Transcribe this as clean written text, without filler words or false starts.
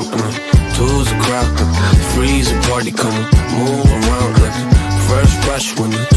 company. Two's a crowd, freeze a party, come move around like the first rush when you